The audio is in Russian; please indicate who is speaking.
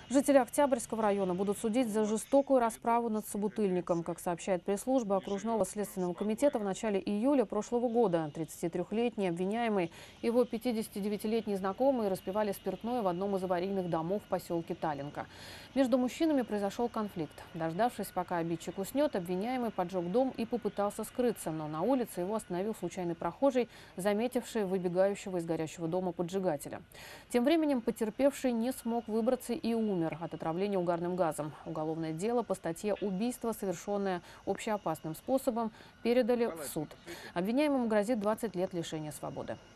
Speaker 1: Жители Октябрьского района будут судить за жестокую расправу над собутыльником. Как сообщает пресс-служба окружного следственного комитета, в начале июля прошлого года 33-летний обвиняемый и его 59-летний знакомый распивали спиртное в одном из аварийных домов в поселке Таллинка. Между мужчинами произошел конфликт. Дождавшись, пока обидчик уснет, обвиняемый поджег дом и попытался скрыться. Но на улице его остановил случайный прохожий, заметивший выбегающего из горящего дома поджигателя. Тем временем потерпевший не смог выбраться и умер от отравления угарным газом. Уголовное дело по статье «Убийство, совершенное общеопасным способом», передали в суд. Обвиняемому грозит 20 лет лишения свободы.